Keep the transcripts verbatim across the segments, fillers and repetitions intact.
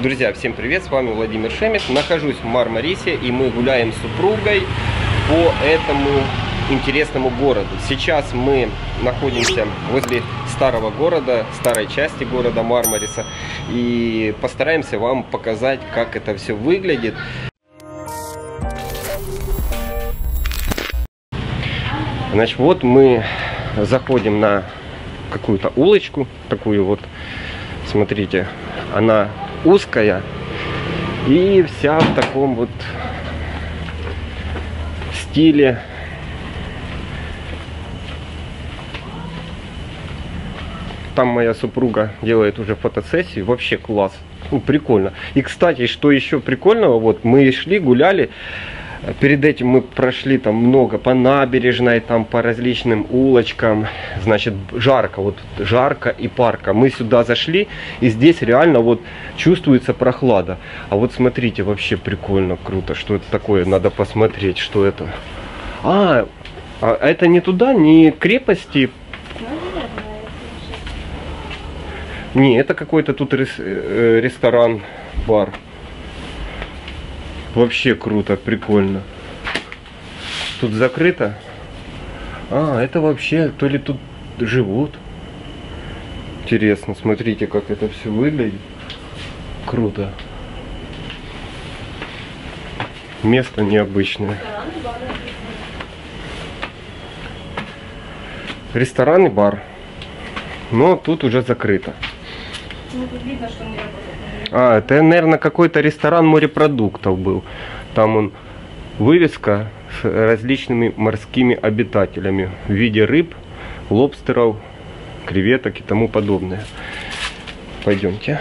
Друзья, всем привет, с вами Владимир Шемет. Нахожусь в Мармарисе, и мы гуляем с супругой по этому интересному городу. Сейчас мы находимся возле старого города, старой части города Мармариса, и постараемся вам показать, как это все выглядит. Значит, вот мы заходим на какую-то улочку, такую вот, смотрите, она узкая и вся в таком вот стиле. Там моя супруга делает уже фотосессию, вообще класс, ну, прикольно. И, кстати, что еще прикольного, вот мы шли, гуляли. Перед этим мы прошли там много по набережной, там по различным улочкам. Значит, жарко, вот жарко и парко. Мы сюда зашли, и здесь реально вот чувствуется прохлада. А вот смотрите, вообще прикольно, круто. Что это такое? Надо посмотреть, что это. А, а это не туда, не крепости. Не, это какой-то тут ресторан, бар. Вообще круто, прикольно. Тут закрыто. А, это вообще, то ли тут живут. Интересно, смотрите, как это все выглядит. Круто. Место необычное. Ресторан и бар. Но тут уже закрыто. Ну, тут видно, что не работает. А, это, наверное, какой-то ресторан морепродуктов был. Там он, вывеска с различными морскими обитателями в виде рыб, лобстеров, креветок и тому подобное. Пойдемте.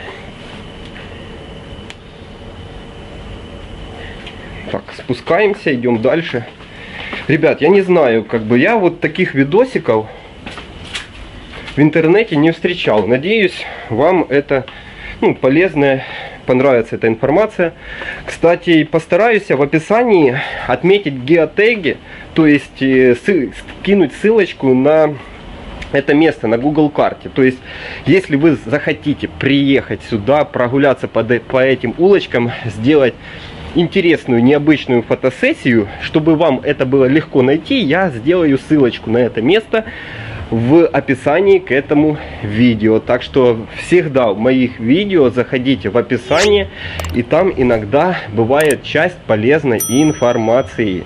Так, спускаемся, идем дальше. Ребят, я не знаю, как бы я вот таких видосиков в интернете не встречал. Надеюсь, вам это... Ну, полезная, понравится эта информация. Кстати, постараюсь в описании отметить геотеги, то есть э, сы скинуть ссылочку на это место на Google карте. То есть, если вы захотите приехать сюда, прогуляться по, по этим улочкам, сделать интересную, необычную фотосессию, чтобы вам это было легко найти, я сделаю ссылочку на это место в описании к этому видео. Так что всегда в моих видео заходите в описание, и там иногда бывает часть полезной информации.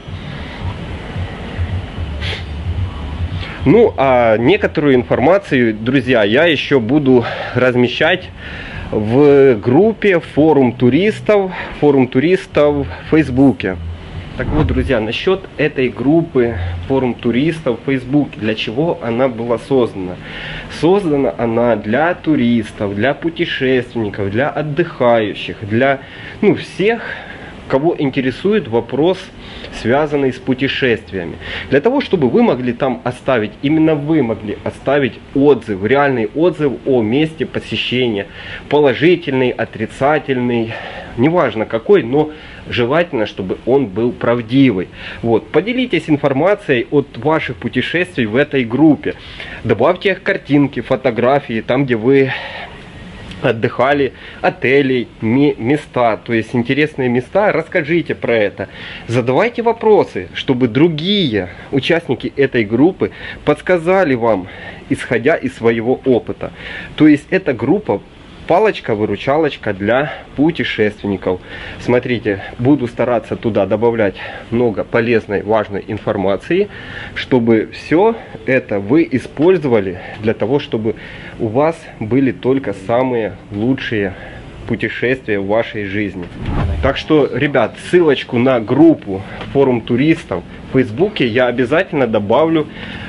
Ну, а некоторую информацию, друзья, я еще буду размещать в группе форум туристов, форум туристов в Фейсбуке. Так вот, друзья, насчет этой группы форум туристов в Фейсбуке, для чего она была создана? Создана она для туристов, для путешественников, для отдыхающих, для ну, всех, кого интересует вопрос, связанный с путешествиями. Для того, чтобы вы могли там оставить, именно вы могли оставить отзыв, реальный отзыв о месте посещения. Положительный, отрицательный, неважно какой, но желательно, чтобы он был правдивый. Вот. Поделитесь информацией от ваших путешествий в этой группе. Добавьте картинки, фотографии, там, где вы отдыхали, отели, места, то есть интересные места, расскажите про это. Задавайте вопросы, чтобы другие участники этой группы подсказали вам, исходя из своего опыта. То есть эта группа палочка-выручалочка для путешественников. Смотрите, буду стараться туда добавлять много полезной, важной информации, чтобы все это вы использовали для того, чтобы у вас были только самые лучшие путешествия в вашей жизни. Так что, ребят, ссылочку на группу форум туристов в Фейсбуке я обязательно добавлю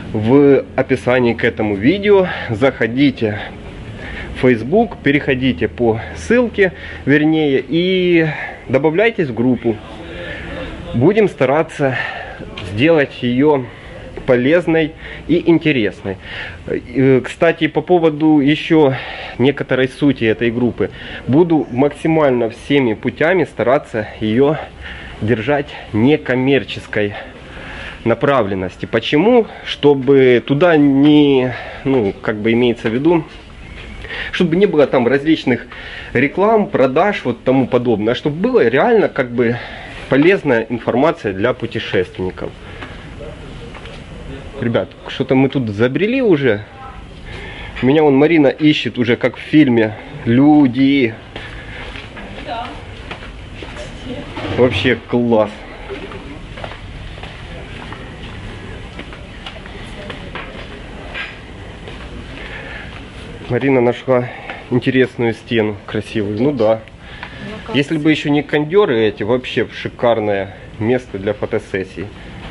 в описании к этому видео. Заходите Facebook, переходите по ссылке, вернее, и добавляйтесь в группу. Будем стараться сделать ее полезной и интересной. Кстати, по поводу еще некоторой сути этой группы, буду максимально всеми путями стараться ее держать некоммерческой направленности. Почему? Чтобы туда не, ну, как бы имеется в виду, Чтобы не было там различных реклам, продаж, вот тому подобное, а чтобы было реально как бы полезная информация для путешественников. Ребят, что-то мы тут забрели уже. Меня вон Марина ищет уже, как в фильме. Люди. Да. Вообще класс. Марина нашла интересную стену, красивую. Ну да. Если бы еще не кондеры эти, вообще шикарное место для фотосессий.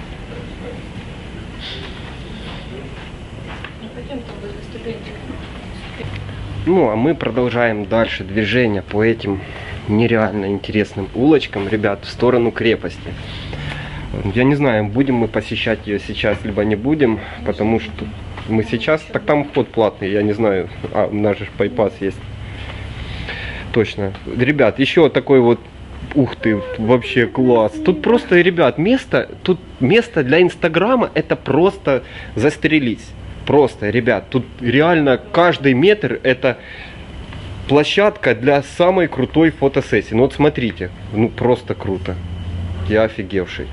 Ну, а мы продолжаем дальше движение по этим нереально интересным улочкам, ребят, в сторону крепости. Я не знаю, будем мы посещать ее сейчас, либо не будем, потому что мы сейчас... Так там вход платный, я не знаю. А, у нас же пайпас есть. Точно. Ребят, еще такой вот... Ух ты, вообще класс. Тут просто, ребят, место... Тут место для Инстаграма, это просто застрелись. Просто, ребят, тут реально каждый метр это площадка для самой крутой фотосессии. Ну вот смотрите, ну просто круто. Я офигевший.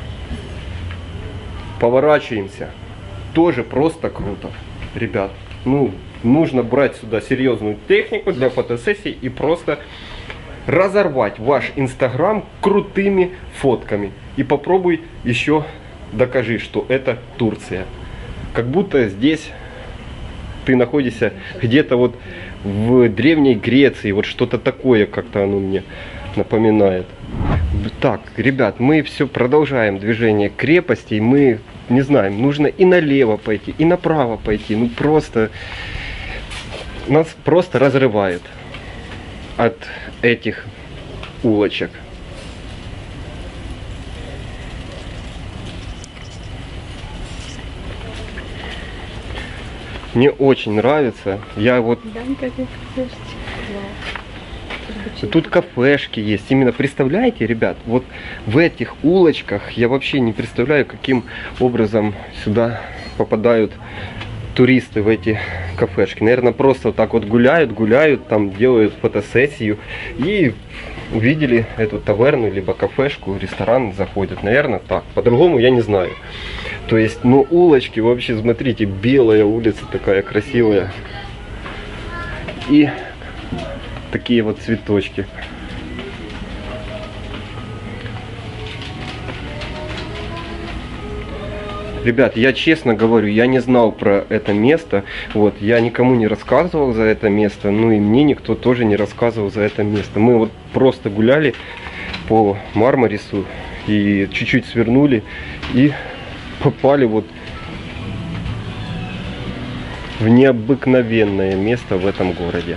Поворачиваемся. Тоже просто круто, ребят. Ну, нужно брать сюда серьезную технику для фотосессий и просто разорвать ваш Инстаграм крутыми фотками. И попробуй еще докажи, что это Турция. Как будто здесь ты находишься где-то вот в Древней Греции. Вот что-то такое как-то оно мне напоминает. Так, ребят, мы все продолжаем движение к крепости. И мы, не знаем, нужно и налево пойти, и направо пойти. Ну просто, нас просто разрывает от этих улочек. Мне очень нравится. Я вот... Тут кафешки есть. Именно представляете, ребят, вот в этих улочках я вообще не представляю, каким образом сюда попадают туристы в эти кафешки. Наверное, просто вот так вот гуляют, гуляют, там делают фотосессию и увидели эту таверну, либо кафешку, ресторан, заходят. Наверное, так. По-другому я не знаю. То есть, ну, улочки вообще, смотрите, белая улица такая красивая. И такие вот цветочки. Ребят, я честно говорю, я не знал про это место. Вот, я никому не рассказывал за это место, ну и мне никто тоже не рассказывал за это место. Мы вот просто гуляли по Мармарису и чуть-чуть свернули и попали вот в необыкновенное место в этом городе.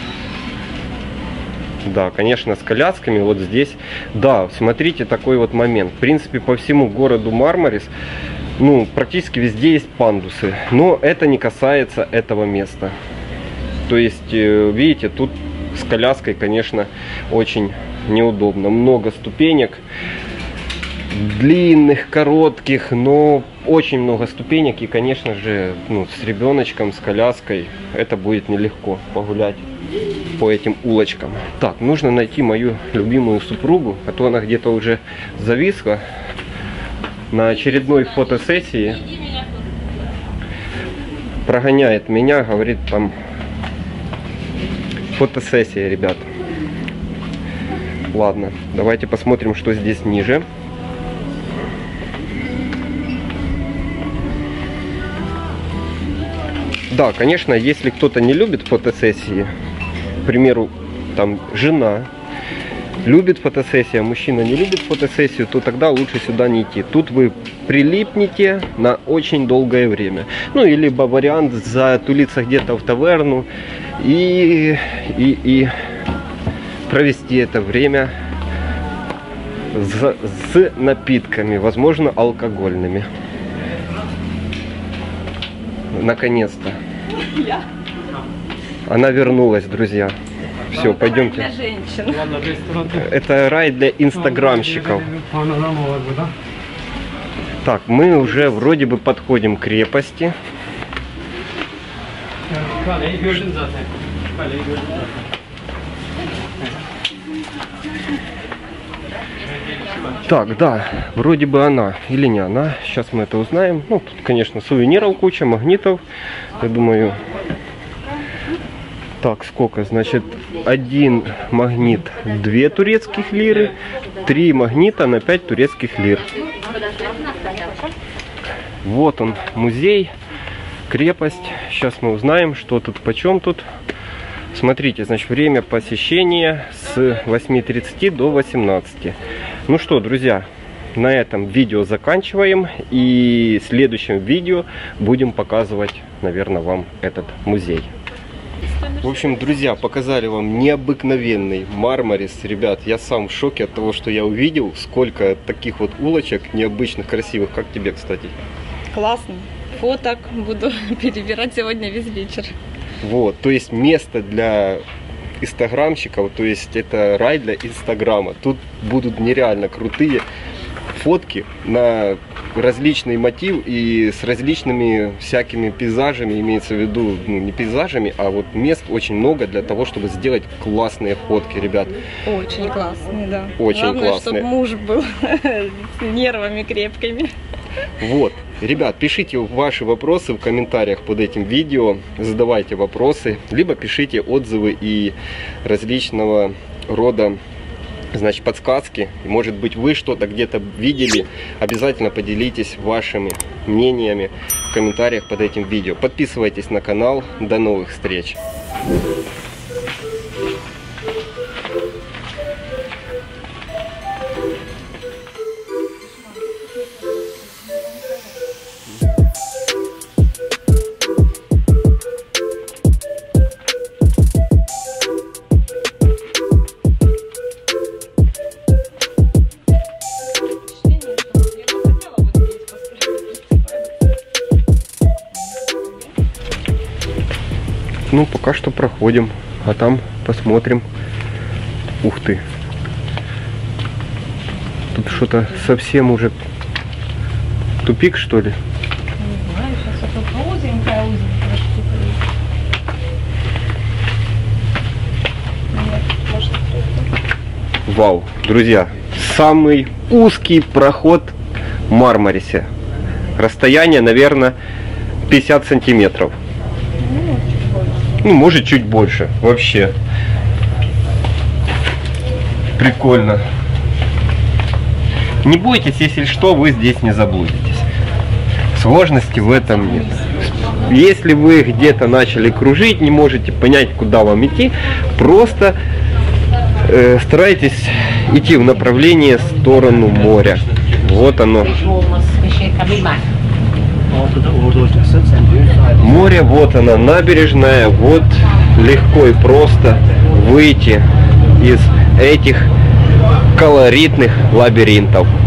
Да, конечно, с колясками вот здесь. Да, смотрите, такой вот момент. В принципе, по всему городу Мармарис, ну, практически везде есть пандусы. Но это не касается этого места. То есть, видите, тут с коляской, конечно, очень неудобно. Много ступенек. Длинных, коротких, но очень много ступенек. И, конечно же, ну, с ребеночком, с коляской это будет нелегко погулять по этим улочкам. Так, нужно найти мою любимую супругу, а то она где-то уже зависла на очередной фотосессии. Прогоняет меня, говорит, там фотосессия, ребят. Ладно, давайте посмотрим, что здесь ниже. Да, конечно, если кто-то не любит фотосессии, к примеру, там жена любит фотосессию, а мужчина не любит фотосессию, то тогда лучше сюда не идти. Тут вы прилипнете на очень долгое время. Ну, и либо вариант затулиться где-то в таверну и, и, и провести это время с, с напитками, возможно, алкогольными. Наконец-то. Она вернулась, друзья. Все, ну, пойдемте. Для женщин. Это рай для инстаграмщиков. Так, мы уже вроде бы подходим к крепости. Так, да, вроде бы она или не она. Сейчас мы это узнаем. Ну, тут, конечно, сувениров куча, магнитов. Я думаю... Так, сколько? Значит, один магнит две турецких лиры, три магнита на пять турецких лир. Вот он, музей, крепость. Сейчас мы узнаем, что тут, почем тут. Смотрите, значит, время посещения с восьми тридцати до восемнадцати. Ну что, друзья, на этом видео заканчиваем. И в следующем видео будем показывать, наверное, вам этот музей. В общем, друзья, показали вам необыкновенный Мармарис. Ребят, я сам в шоке от того, что я увидел. Сколько таких вот улочек необычных, красивых. Как тебе, кстати? Классно. Фоток буду перебирать сегодня весь вечер. Вот, то есть место для инстаграмщиков, то есть это рай для инстаграма. Тут будут нереально крутые фотки на различный мотив и с различными всякими пейзажами, имеется в виду, ну, не пейзажами, а вот мест очень много для того, чтобы сделать классные фотки, ребят. Очень классные, да. Очень Главное, классные. чтобы муж был с нервами крепкими. Вот, ребят, пишите ваши вопросы в комментариях под этим видео, задавайте вопросы, либо пишите отзывы и различного рода, значит, подсказки. Может быть, вы что-то где-то видели, обязательно поделитесь вашими мнениями в комментариях под этим видео. Подписывайтесь на канал, до новых встреч! Ну, пока что проходим, а там посмотрим. Ух ты! Тут что-то совсем уже тупик, что ли? Не знаю, сейчас это узенькая, узенькая штука. Нет, может, это... Вау, друзья, самый узкий проход в Мармарисе. Расстояние, наверное, пятьдесят сантиметров. Ну, может, чуть больше. Вообще. Прикольно. Не бойтесь, если что, вы здесь не заблудитесь. Сложности в этом нет. Если вы где-то начали кружить, не можете понять, куда вам идти, просто э, старайтесь идти в направлении в сторону моря. Вот оно. Море, вот она, набережная, вот легко и просто выйти из этих колоритных лабиринтов.